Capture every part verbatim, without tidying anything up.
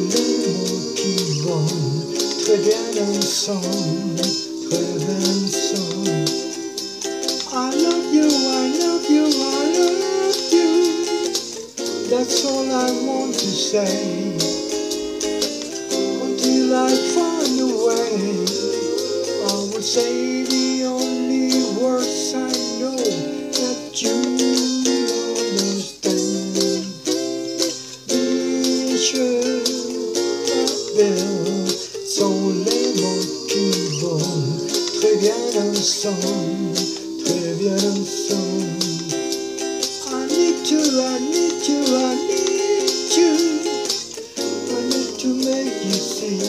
les mots qui vont très bien ensemble, très bien ensemble. I love you, I love you, I love you. That's all I want to say. Until I find a way, I will say the only words I know that you understand. Michelle Beatles, sont les mots qui vont très bien ensemble, très bien ensemble. I need to, I need to, I need you. I need to make you see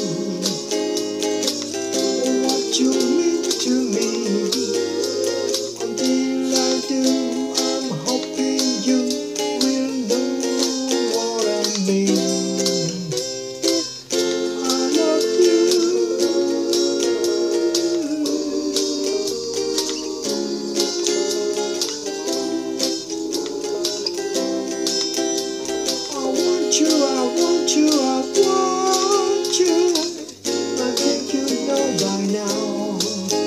what you mean to me. Until I do, I'm hoping you will know what I mean. I love you. I want you, I want you, I want you. I think you know by now.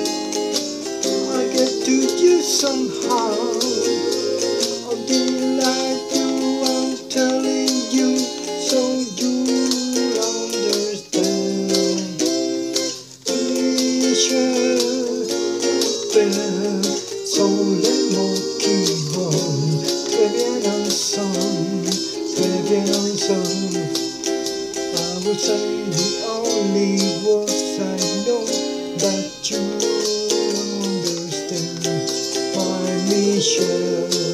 I get to you somehow. Until I do, I'm telling you, so you'll understand. Michelle Beatles, sont les mots qui vont très bien ensemble, très bien ensemble. I will say the only words I know that you understand. My Michelle.